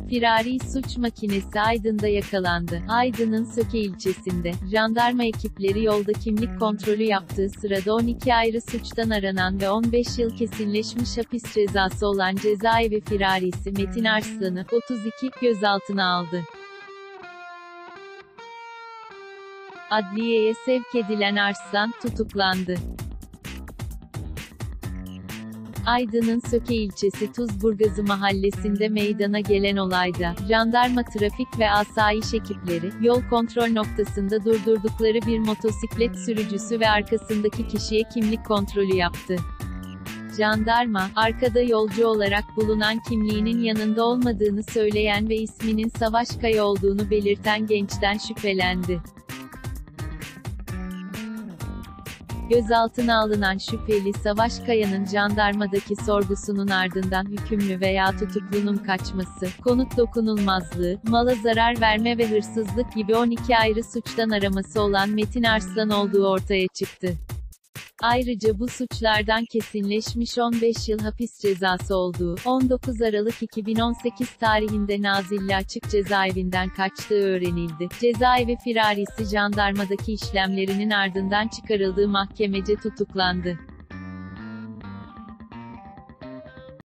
Firari suç makinesi Aydın'da yakalandı. Aydın'ın Söke ilçesinde, jandarma ekipleri yolda kimlik kontrolü yaptığı sırada 12 ayrı suçtan aranan ve 15 yıl kesinleşmiş hapis cezası olan cezaevi firarisi Metin Arslan'ı, 32, gözaltına aldı. Adliyeye sevk edilen Arslan, tutuklandı. Aydın'ın Söke ilçesi Tuzburgazı mahallesinde meydana gelen olayda, jandarma trafik ve asayiş ekipleri, yol kontrol noktasında durdurdukları bir motosiklet sürücüsü ve arkasındaki kişiye kimlik kontrolü yaptı. Jandarma, arkada yolcu olarak bulunan kimliğinin yanında olmadığını söyleyen ve isminin Savaş Kaya olduğunu belirten gençten şüphelendi. Gözaltına alınan şüpheli Savaş Kaya'nın jandarmadaki sorgusunun ardından hükümlü veya tutuklunun kaçması, konut dokunulmazlığı, mala zarar verme ve hırsızlık gibi 12 ayrı suçtan araması olan Metin Arslan olduğu ortaya çıktı. Ayrıca bu suçlardan kesinleşmiş 15 yıl hapis cezası olduğu, 19 Aralık 2018 tarihinde Nazilli Açık Cezaevinden kaçtığı öğrenildi. Cezaevi firarisi jandarmadaki işlemlerinin ardından çıkarıldığı mahkemece tutuklandı.